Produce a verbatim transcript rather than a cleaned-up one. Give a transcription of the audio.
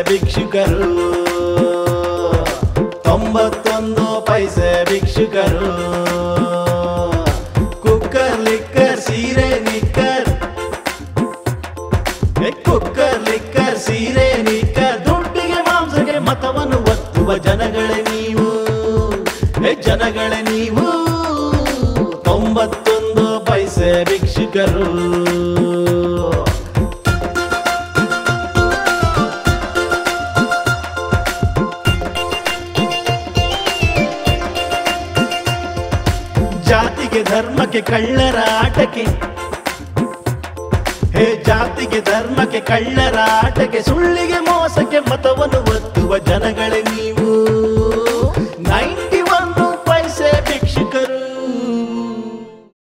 ಭಿಕ್ಷುಕರು, ತೊಂಬತ್ತೊಂದು ಪೈಸೆ ಭಿಕ್ಷುಕರು. ಕುಕ್ಕರ್ ಲಿಕ್ಕರ್ ಸೀರೆ ನಿಕ್ಕರ್, ಕುಕ್ಕರ್ ಲಿಕ್ಕರ್ ಸೀರೆ ನಿಕ್ಕರ್, ದುಡ್ಡಿಗೆ ಮಾಂಸಕ್ಕೆ ಮತವನ್ನು ಒತ್ತುವ ಜನಗಳೇ ನೀವು, ಜನಗಳೇ ನೀವು. ತೊಂಬತ್ತೊಂದು ಪೈಸೆ ಭಿಕ್ಷುಕರು. ಜಾತಿಗೆ ಧರ್ಮಕ್ಕೆ ಕಳ್ಳರ ಆಟಕ್ಕೆ, ಹೇ ಜಾತಿಗೆ ಧರ್ಮಕ್ಕೆ ಕಳ್ಳರ ಆಟಕ್ಕೆ, ಸುಳ್ಳಿಗೆ ಮೋಸಕ್ಕೆ ಮತವನ್ನು